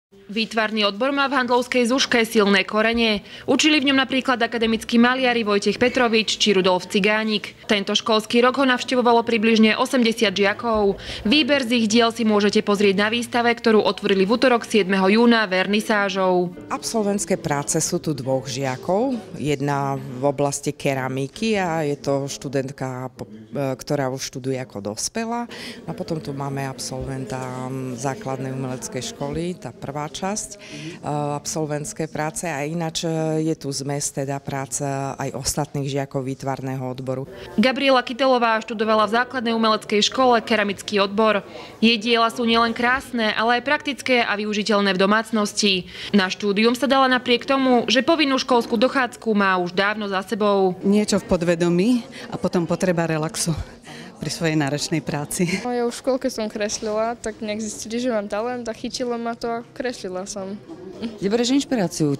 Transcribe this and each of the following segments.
Výtvarný odbor má v Handlovskej Zuške silné korene. Učili v ňom napríklad akademickí maliari Vojtech Petrovič či Rudolf Cigánik. Tento školský rok ho navštevovalo približne 80 žiakov. Výber z ich diel si môžete pozrieť na výstave, ktorú otvorili v utorok 7. júna vernisážou. Absolventské práce sú tu dvoch žiakov. Jedna v oblasti keramiky a je to študentka, ktorá už študuje ako dospelá. A potom tu máme absolventa základnej umeleckej školy, tá prvá časť absolventské práce, a ináč je tu zmes teda práca aj ostatných žiakov výtvarného odboru. Gabriela Kytelová študovala v základnej umeleckej škole keramický odbor. Jej diela sú nielen krásne, ale aj praktické a využiteľné v domácnosti. Na štúdium sa dala napriek tomu, že povinnú školskú dochádzku má už dávno za sebou. Niečo v podvedomí a potom potreba relaxu pri svojej náročnej práci. Ja už v školke som kreslila, tak nejak zistili, že mám talent a chytilo ma to a kreslila som. Kde bereš inšpiráciu?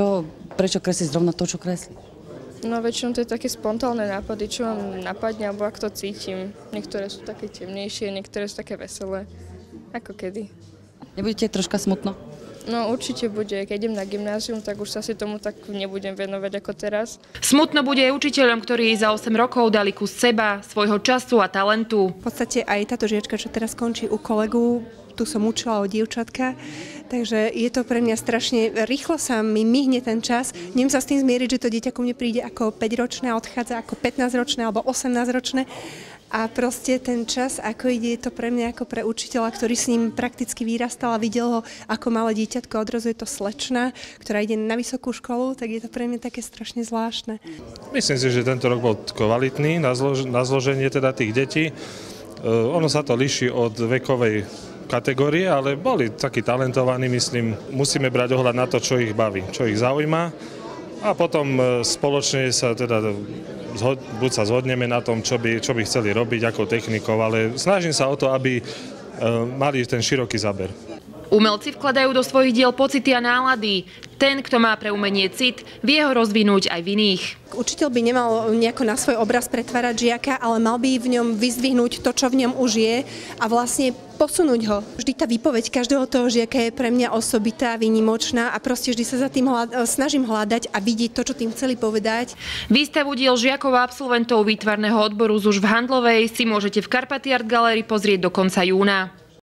Prečo kreslíš zrovna to, čo kreslíš? No väčšinou to je také spontánne nápady, čo vám napadne, alebo ak to cítim. Niektoré sú také temnejšie, niektoré sú také veselé. Ako kedy. Nebudete troška smutno? No určite bude. Keď idem na gymnázium, tak už sa si tomu tak nebudem venovať ako teraz. Smutno bude aj učiteľom, ktorí za 8 rokov dali kus seba, svojho času a talentu. V podstate aj táto žiačka, čo teraz končí u kolegu, tu som učila o dievčatka, takže je to pre mňa strašne, rýchlo sa mi myhne ten čas. Neviem sa s tým zmieriť, že to dieťa ku mne príde ako 5-ročné a odchádza ako 15-ročné alebo 18-ročné. A proste ten čas, ako ide, je to pre mňa ako pre učiteľa, ktorý s ním prakticky vyrastal a videl ho ako malé dieťatko. Odrazu je to slečna, ktorá ide na vysokú školu, tak je to pre mňa také strašne zvláštne. Myslím si, že tento rok bol kvalitný na zloženie teda tých detí. Ono sa to líši od vekovej kategórie, ale boli takí talentovaní, myslím. Musíme brať ohľad na to, čo ich baví, čo ich zaujíma. A potom spoločne sa teda buď sa zhodneme na tom, čo by chceli robiť, ako technikov, ale snažím sa o to, aby mali ten široký záber. Umelci vkladajú do svojich diel pocity a nálady. Ten, kto má pre umenie cit, vie ho rozvinúť aj v iných. Učiteľ by nemal nejako na svoj obraz pretvárať žiaka, ale mal by v ňom vyzdvihnúť to, čo v ňom už je, a vlastne posunúť ho. Vždy tá výpoveď každého toho žiaka je pre mňa osobitá, výnimočná a proste vždy sa za tým snažím hľadať a vidieť to, čo tým chceli povedať. Výstavu diel žiakov a absolventov výtvarného odboru ZUŠ v Handlovej si môžete v Carpaty Art Gallery pozrieť do konca júna.